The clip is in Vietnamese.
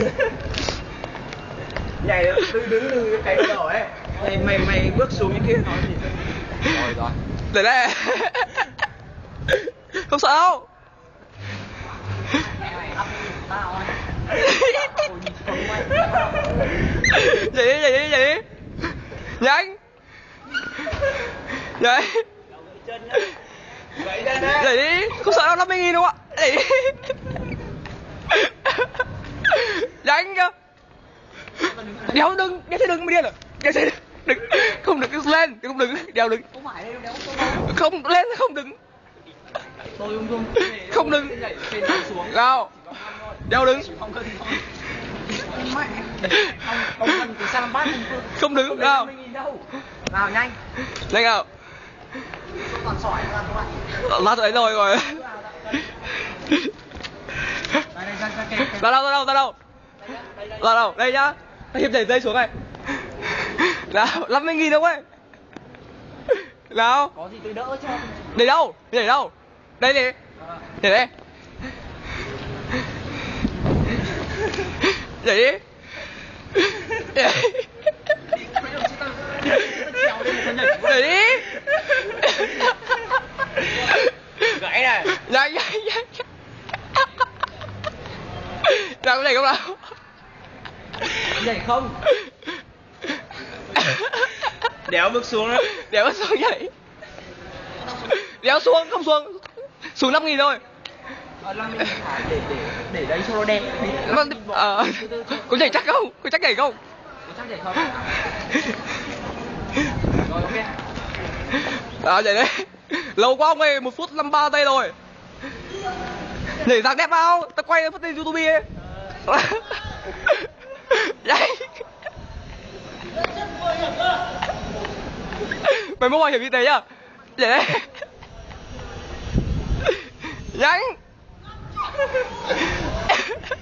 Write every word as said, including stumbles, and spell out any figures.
Nhảy đứng đứng từ cái đỏ ấy. Mày mày mày bước xuống những kia nói gì? Rồi rồi. Để đây. Không sợ đâu. Vậy đi, vậy đi, vậy đi. Nhanh. Vậy. Vậy đi, không sợ đâu, năm mươi nghìn đâu ạ. Vậy đi. Nhanh kìa. Đéo đừng, đéo thế đừng mới điên à. Đéo thế đừng, không được lên, không đứng, đéo đứng. Không lên, không đứng. Không đứng. Nào. Đéo đứng. Không đứng nào. Nào nhanh. Nhanh nào. Lát ấy rồi rồi. Ra đâu, ra đâu, ra đâu. Ra đâu, đây nhá. Hiệp nhảy dây xuống này. Nào, năm mươi nghìn đâu ấy. Nào. Có gì tôi đỡ cho. Để đâu? Nhảy đâu? Đây đi. Nhảy đây. Nhảy đi. Nhảy đi. Gãy này. Nhanh nhanh nhanh. Nào có nhảy không nào? Nhảy không? Đéo bước xuống đó. Đéo bước xuống nhảy. Đéo xuống, không xuống. Xuống năm nghìn thôi. Ờ, năm nghìn để để để đấy cho nó đẹp. Mà, ờ, có nhảy chắc không? Có chắc nhảy không? Có chắc nhảy không? Rồi ok. À nhảy đấy. Lâu quá ông ơi, một phút năm mươi ba giây rồi. Nhảy dáng đẹp vào, ta quay phát lên YouTube ấy. Nhanh. Mày mua bảo hiểm y tế nhá. Nhảy đấy. Nhanh.